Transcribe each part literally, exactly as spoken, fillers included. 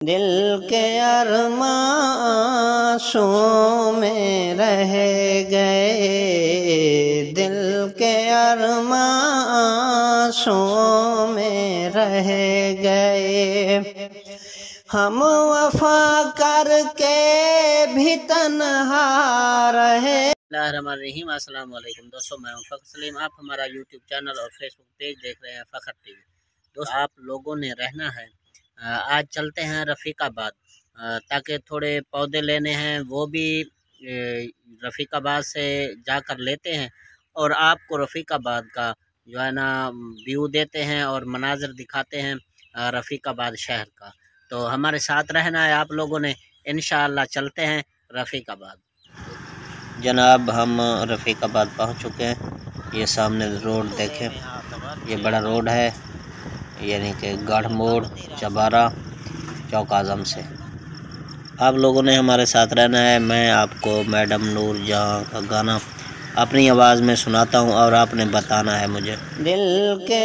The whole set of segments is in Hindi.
दिल के अरमां में रह गए, दिल के अरमां में रह गए। हम वफा करके भी तन्हा रहे। बिस्मिल्लाहिर्रहमानिर्रहीम। अस्सलाम वालेकुम दोस्तों, मैं हूं फ़खर सलीम। आप हमारा यूट्यूब चैनल और फेसबुक पेज देख रहे हैं फ़खर टीवी। दोस्तों, आप लोगों ने रहना है, आज चलते हैं रफ़ीकाबाद, ताकि थोड़े पौधे लेने हैं, वो भी रफ़ीकाबाद से जाकर लेते हैं और आपको रफ़ीकाबाद का जो है ना व्यू देते हैं और मनाज़र दिखाते हैं रफ़ीकाबाद शहर का। तो हमारे साथ रहना है आप लोगों ने, इंशाअल्लाह चलते हैं रफ़ीकाबाद। जनाब, हम रफ़ीकाबाद पहुंच चुके हैं। ये सामने रोड देखें, ये बड़ा रोड है, यानी कि गढ़ मोड़ चबारा चौक आज़म से। आप लोगों ने हमारे साथ रहना है। मैं आपको मैडम नूर जहां का गाना अपनी आवाज़ में सुनाता हूं और आपने बताना है मुझे। दिल के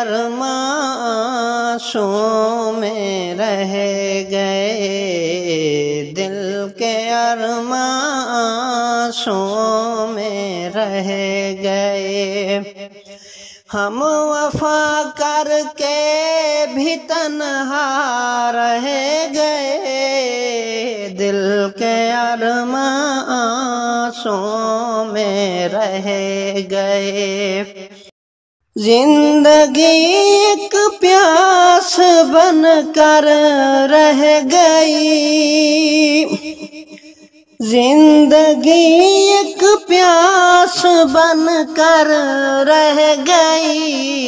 अरमां में रह गए, दिल के अरमां में रह गए। हम वफा करके भी तन्हा रह गए, दिल के अरमां में रह गए। जिंदगी एक प्यास बन कर रह गई, जिंदगी एक प्यास बन कर रह गई।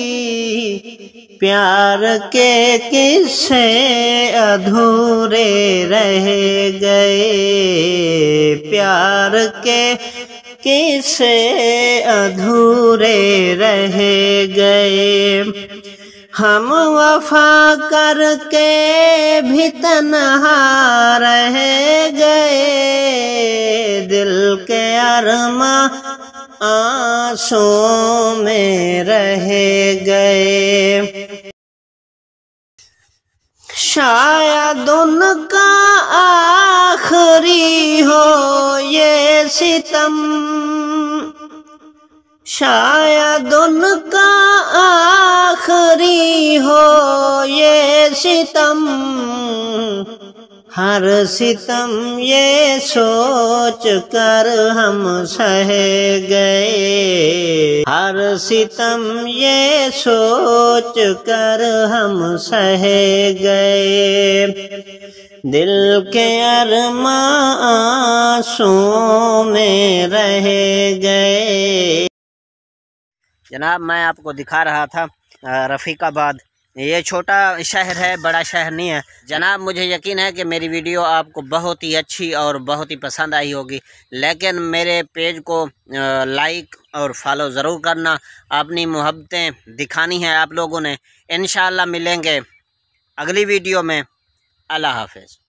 प्यार के किस्से अधूरे रह गए, प्यार के किस्से अधूरे रह गए। हम वफा करके भी तन्हा रह गए, दिल के अरमां आंसुओं में रह गए। शायद उनका आखिरी हो ये सितम, शायद उनका आखिरी हो ये सितम। हर सितम ये सोच कर हम सह गए, हर सितम ये सोच कर हम सह गए। दिल के अरमां आंसुओं में रह गए। जनाब, मैं आपको दिखा रहा था रफ़ीकाबाद। ये छोटा शहर है, बड़ा शहर नहीं है। जनाब, मुझे यकीन है कि मेरी वीडियो आपको बहुत ही अच्छी और बहुत ही पसंद आई होगी, लेकिन मेरे पेज को लाइक और फॉलो ज़रूर करना। अपनी मोहब्बतें दिखानी है आप लोगों ने। इंशाअल्लाह मिलेंगे अगली वीडियो में। अल्लाह हाफ़िज़।